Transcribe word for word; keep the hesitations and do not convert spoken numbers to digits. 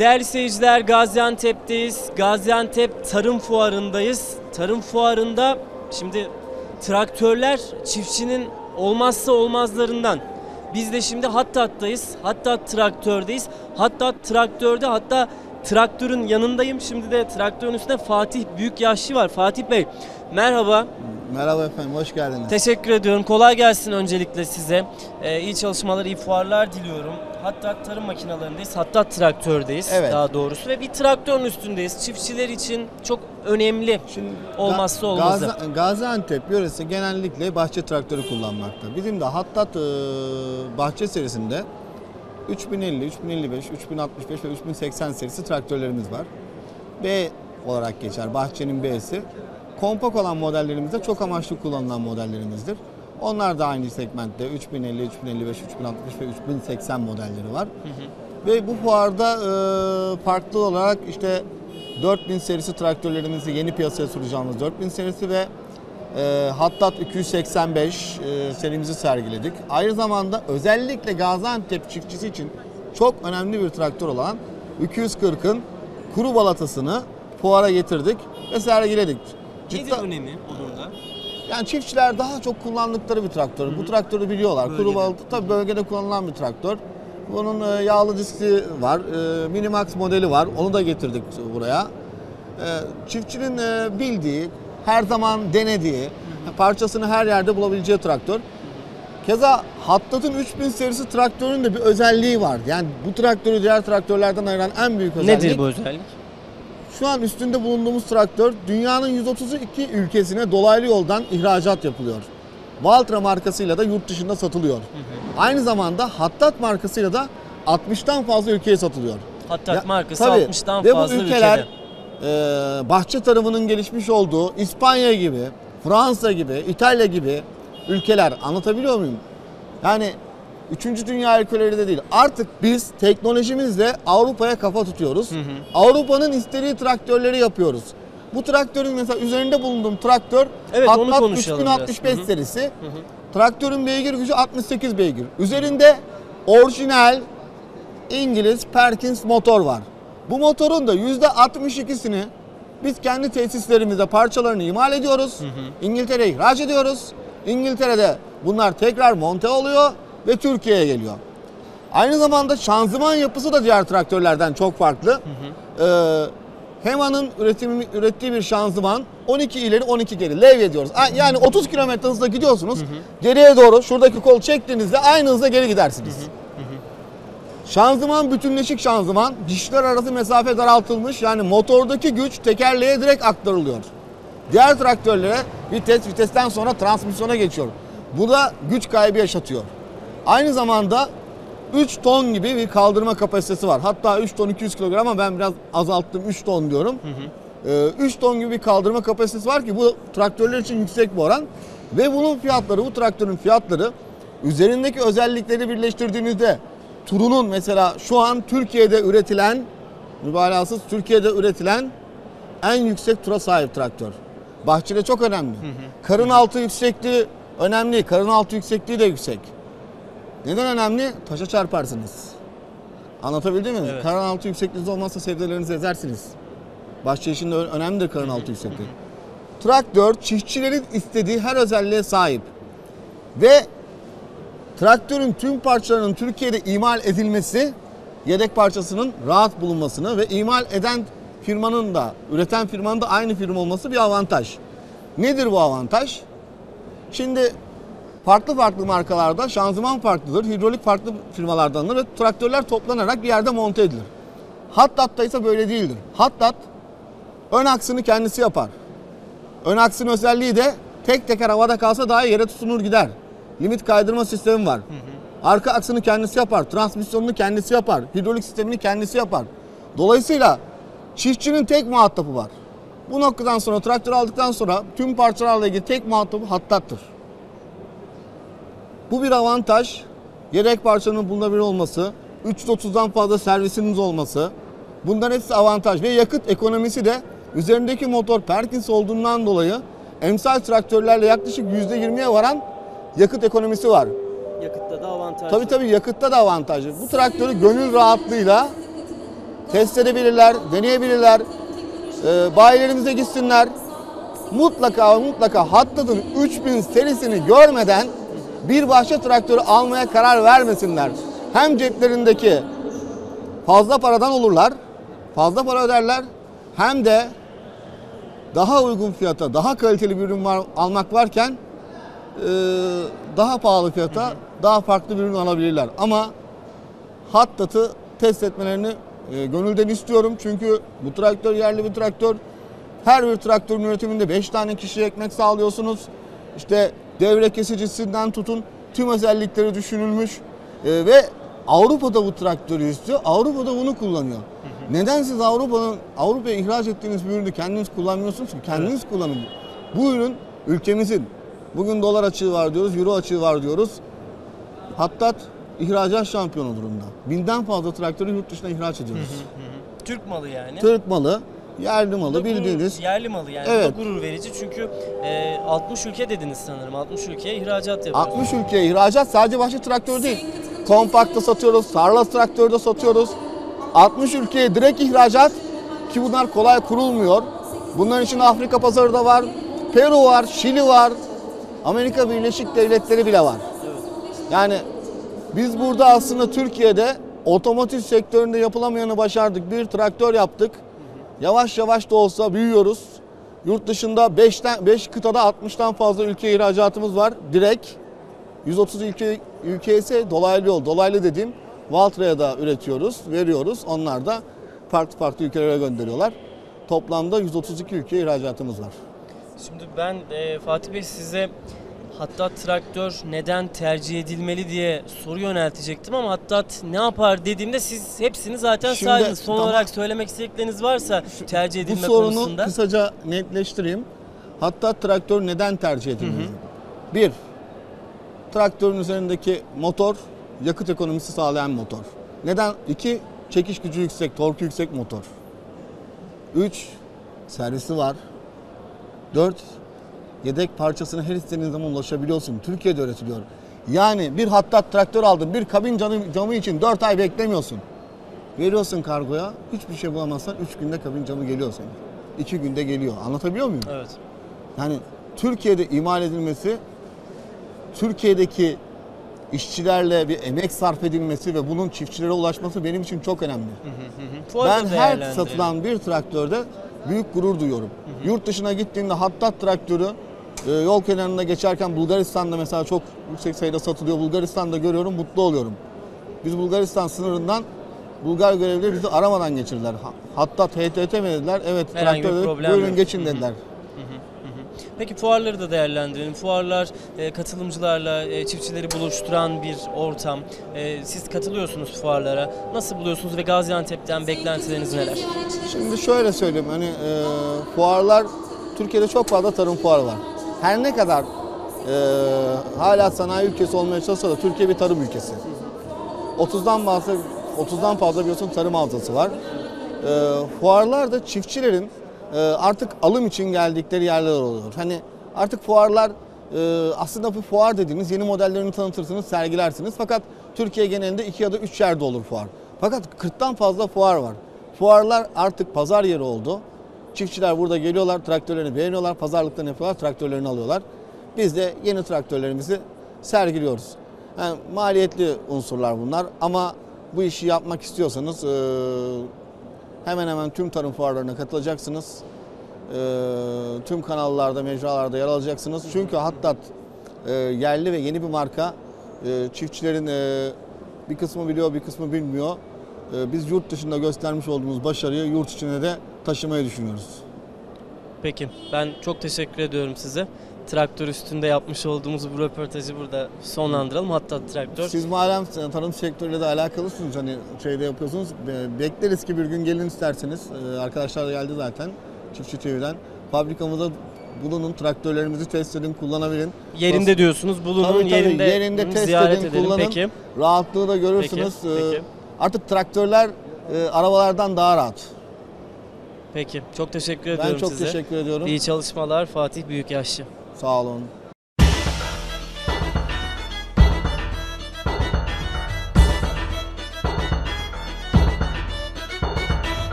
Değerli seyirciler, Gaziantep'teyiz. Gaziantep Tarım Fuarı'ndayız. Tarım Fuarı'nda şimdi traktörler çiftçinin olmazsa olmazlarından. Biz de şimdi Hattat'tayız. Hattat traktördeyiz. Hattat traktörde, hatta traktörün yanındayım. Şimdi de traktörün üstünde Fatih Büyükyaşçı var. Fatih Bey, merhaba. Merhaba efendim, hoş geldiniz. Teşekkür ediyorum. Kolay gelsin öncelikle size. Ee, iyi çalışmalar, iyi fuarlar diliyorum. Hattat tarım makinalarındayız. Hattat traktördeyiz, evet, daha doğrusu. Ve bir traktörün üstündeyiz. Çiftçiler için çok önemli. Şimdi olmazsa olmazı. Gazi, Gaziantep yöresi genellikle bahçe traktörü kullanmakta. Bizim de Hattat e, bahçe serisinde üç bin elli, üç bin elli beş, üç bin altmış beş ve üç bin seksen serisi traktörlerimiz var. B olarak geçer, bahçenin B'si. Kompak olan modellerimizde çok amaçlı kullanılan modellerimizdir. Onlar da aynı segmentte üç bin elli, üç bin elli beş, üç bin altmış ve üç bin seksen modelleri var. Hı hı. Ve bu fuarda e, farklı olarak işte dört bin serisi traktörlerimizi yeni piyasaya sunacağımız dört bin serisi ve e, Hattat iki yüz seksen beş e, serimizi sergiledik. Aynı zamanda özellikle Gaziantep çiftçisi için çok önemli bir traktör olan iki yüz kırkın kuru balatasını fuara getirdik ve sergiledik. Nedir önemi onun da? Yani çiftçiler daha çok kullandıkları bir traktör. Hı hı. Bu traktörü biliyorlar. Bölgede. Kuru balata tabii bölgede kullanılan bir traktör. Bunun yağlı diski var, Minimax modeli var. Onu da getirdik buraya. Çiftçinin bildiği, her zaman denediği, hı hı, parçasını her yerde bulabileceği traktör. Keza Hattat'ın üç bin serisi traktörün de bir özelliği var. Yani bu traktörü diğer traktörlerden ayıran en büyük özellik. Nedir bu özellik? Şu an üstünde bulunduğumuz traktör dünyanın yüz otuz iki ülkesine dolaylı yoldan ihracat yapılıyor. Valtra markasıyla da yurt dışında satılıyor. Hı hı. Aynı zamanda Hattat markasıyla da altmıştan fazla ülkeye satılıyor. Hattat ya, markası tabii, altmıştan ve fazla bu ülkeler, ülkede. E, bahçe tarımının gelişmiş olduğu İspanya gibi, Fransa gibi, İtalya gibi ülkeler, anlatabiliyor muyum? Yani Üçüncü dünya ülkeleri de değil. Artık biz teknolojimizle Avrupa'ya kafa tutuyoruz. Hı hı. Avrupa'nın istediği traktörleri yapıyoruz. Bu traktörün mesela üzerinde bulunduğum traktör, evet, Hattat üç bin altmış beş serisi. Hı hı. Traktörün beygir gücü altmış sekiz beygir. Üzerinde orijinal İngiliz Perkins motor var. Bu motorun da yüzde altmış ikisini biz kendi tesislerimizde parçalarını imal ediyoruz. Hı hı. İngiltere'ye ihraç ediyoruz. İngiltere'de bunlar tekrar monte oluyor ve Türkiye'ye geliyor. Aynı zamanda şanzıman yapısı da diğer traktörlerden çok farklı. Hı hı. Ee, Hema'nın üretimi, ürettiği bir şanzıman on iki ileri on iki geri levye diyoruz. Yani otuz kilometre hızla gidiyorsunuz. Hı hı. Geriye doğru şuradaki kol çektiğinizde aynı hızla geri gidersiniz. Hı hı. Hı hı. Şanzıman bütünleşik şanzıman. Dişler arası mesafe daraltılmış. Yani motordaki güç tekerleğe direkt aktarılıyor. Diğer traktörlere vites, vitesten sonra transmisyona geçiyor. Bu da güç kaybı yaşatıyor. Aynı zamanda üç ton gibi bir kaldırma kapasitesi var. Hatta üç ton iki yüz kilogram ama ben biraz azalttım, üç ton diyorum. Hı hı. Ee, üç ton gibi bir kaldırma kapasitesi var ki bu traktörler için yüksek bir oran. Ve bunun fiyatları, bu traktörün fiyatları üzerindeki özellikleri birleştirdiğinizde Turun'un mesela şu an Türkiye'de üretilen, mübalağasız Türkiye'de üretilen en yüksek tura sahip traktör. Bahçede çok önemli. Hı hı. Karın altı yüksekliği önemli, karın altı yüksekliği de yüksek. Neden önemli? Taşa çarparsınız. Anlatabildim mi? Evet. Karın altı yüksekliğiniz olmazsa sebzelerinizi ezersiniz. Bahçe işinde önemlidir karın altı yüksekliği. Traktör çiftçilerin istediği her özelliğe sahip. Ve traktörün tüm parçalarının Türkiye'de imal edilmesi, yedek parçasının rahat bulunmasını ve imal eden firmanın da, üreten firmanın da aynı firma olması bir avantaj. Nedir bu avantaj? Şimdi farklı farklı markalarda şanzıman farklıdır, hidrolik farklı firmalardandır ve traktörler toplanarak bir yerde monte edilir. Hattat'ta ise böyle değildir. Hattat ön aksını kendisi yapar. Ön aksın özelliği de tek teker havada kalsa daha yere tutunur gider. Limit kaydırma sistemi var. Hı hı. Arka aksını kendisi yapar, transmisyonunu kendisi yapar, hidrolik sistemini kendisi yapar. Dolayısıyla çiftçinin tek muhatabı var. Bu noktadan sonra traktör aldıktan sonra tüm parçalarla ilgili tek muhatabı Hattat'tır. Bu bir avantaj. Yedek parçanın bulunabilir olması, üç yüz otuzdan fazla servisiniz olması. Bunların hepsi avantaj ve yakıt ekonomisi de üzerindeki motor Perkins olduğundan dolayı emsal traktörlerle yaklaşık yüzde yirmiye varan yakıt ekonomisi var. Yakıtta da avantajlı. Tabii tabii yakıtta da avantajlı. Bu traktörü gönül rahatlığıyla test edebilirler, deneyebilirler. E, bayilerimize gitsinler. Mutlaka mutlaka Hattat'ın üç bin serisini görmeden bir bahçe traktörü almaya karar vermesinler. Hem ceplerindeki fazla paradan olurlar, fazla para öderler, hem de daha uygun fiyata, daha kaliteli bir ürün var, almak varken e, daha pahalı fiyata, hı hı. daha farklı bir ürün alabilirler. Ama Hattat'ı test etmelerini e, gönülden istiyorum. Çünkü bu traktör yerli bir traktör. Her bir traktörün üretiminde beş tane kişiye ekmek sağlıyorsunuz. İşte devre kesicisinden tutun tüm özellikleri düşünülmüş e, ve Avrupa'da bu traktörü istiyor. Avrupa'da bunu kullanıyor. Hı hı. Neden siz Avrupa'nın Avrupa'ya ihraç ettiğiniz bir ürünü kendiniz kullanmıyorsunuz ki? Kendiniz evet. kullanın. Bu ürün ülkemizin. Bugün dolar açığı var diyoruz, euro açığı var diyoruz. Hattat ihracat şampiyonu durumda. Binden fazla traktörü yurt dışına ihraç ediyoruz. Hı hı hı. Türk malı yani. Türk malı. Yerli malı bildiğiniz. Gurur, yerli malı yani. Evet. Bu da gurur verici çünkü e, altmış ülke dediniz sanırım. altmış ülkeye ihracat yapıyoruz. altmış ülkeye ihracat, sadece bahçe traktörü değil. Kompakt'ta satıyoruz, tarla traktörde satıyoruz. altmış ülkeye direkt ihracat ki bunlar kolay kurulmuyor. Bunların için Afrika pazarı da var. Peru var, Şili var. Amerika Birleşik Devletleri bile var. Evet. Yani biz burada aslında Türkiye'de otomotiv sektöründe yapılamayanı başardık. Bir traktör yaptık. Yavaş yavaş da olsa büyüyoruz. Yurt dışında beşten, beş kıtada altmıştan fazla ülke ihracatımız var. Direkt yüz otuz ülke, ülke ise dolaylı yol. Dolaylı dediğim Valtra'ya da üretiyoruz, veriyoruz. Onlar da farklı farklı ülkelere gönderiyorlar. Toplamda yüz otuz iki ülke ihracatımız var. Şimdi ben e, Fatih Bey size Hattat traktör neden tercih edilmeli diye soru yöneltecektim ama Hattat ne yapar dediğimde siz hepsini zaten Şimdi, saydınız. Son tamam. olarak söylemek istedikleriniz varsa tercih edilme Bu sorunu konusunda. kısaca netleştireyim. Hattat traktör neden tercih edilmeli? Bir, traktörün üzerindeki motor yakıt ekonomisi sağlayan motor. Neden? İki, çekiş gücü yüksek, torku yüksek motor. Üç, servisi var. Dört, yedek parçasına her istediğin zaman ulaşabiliyorsun. Türkiye'de üretiliyor. Yani bir Hattat traktör aldın, bir kabin camı, camı için dört ay beklemiyorsun. Veriyorsun kargoya, hiçbir şey bulamazsan üç günde kabin camı geliyor senin. iki günde geliyor. Anlatabiliyor muyum? Evet. Yani Türkiye'de imal edilmesi, Türkiye'deki işçilerle bir emek sarf edilmesi ve bunun çiftçilere ulaşması benim için çok önemli. Hı hı hı. Ben her satılan bir traktörde büyük gurur duyuyorum. Hı hı. Yurt dışına gittiğimde Hattat traktörü e, yol kenarında geçerken Bulgaristan'da mesela çok yüksek sayıda satılıyor. Bulgaristan'da görüyorum, mutlu oluyorum. Biz Bulgaristan sınırından Bulgar görevlileri bizi aramadan geçirdiler. Hattat H T T mi dediler? Evet, herhangi traktör dedik, buyurun geçin dediler. Hı hı. Peki fuarları da değerlendirelim. Fuarlar e, katılımcılarla e, çiftçileri buluşturan bir ortam. E, siz katılıyorsunuz fuarlara. Nasıl buluyorsunuz ve Gaziantep'ten beklentileriniz neler? Şimdi şöyle söyleyeyim. Hani e, fuarlar, Türkiye'de çok fazla tarım fuarı var. Her ne kadar e, hala sanayi ülkesi olmaya çalışsa da Türkiye bir tarım ülkesi. otuzdan fazla otuzdan fazla biliyorsun tarım havzası var. E, fuarlarda çiftçilerin artık alım için geldikleri yerler oluyor. Hani artık fuarlar aslında bu fuar dediğiniz yeni modellerini tanıtırsınız, sergilersiniz. Fakat Türkiye genelinde iki ya da üç yerde olur fuar. Fakat kırktan fazla fuar var. Fuarlar artık pazar yeri oldu. Çiftçiler burada geliyorlar, traktörlerini beğeniyorlar, pazarlıklarını yapıyorlar, traktörlerini alıyorlar. Biz de yeni traktörlerimizi sergiliyoruz. Yani maliyetli unsurlar bunlar ama bu işi yapmak istiyorsanız hemen hemen tüm tarım fuarlarına katılacaksınız. Ee, tüm kanallarda, mecralarda yer alacaksınız. Çünkü Hattat e, yerli ve yeni bir marka. E, çiftçilerin e, bir kısmı biliyor, bir kısmı bilmiyor. E, biz yurt dışında göstermiş olduğumuz başarıyı yurt içine de taşımayı düşünüyoruz. Peki, ben çok teşekkür ediyorum size. Traktör üstünde yapmış olduğumuz bu röportajı burada sonlandıralım. Hattat traktör. Siz malum tarım sektörüyle de alakalısınız. Hani şeyde yapıyorsunuz. Bekleriz ki bir gün gelin isterseniz. Arkadaşlar da geldi zaten Çiftçi T V'den. Fabrikamızda bulunun, traktörlerimizi test edin, kullanabilin. Yerinde Nasıl? diyorsunuz. Bulunun, tabii, tabii, yerinde, yerinde test ziyaret edin, edelim. kullanın. Peki. Rahatlığı da görürsünüz. Peki, peki. Artık traktörler e, arabalardan daha rahat. Peki. Çok teşekkür ediyorum size. Ben çok size. teşekkür ediyorum. İyi çalışmalar Fatih Büyükyaşçı. Sağ olun.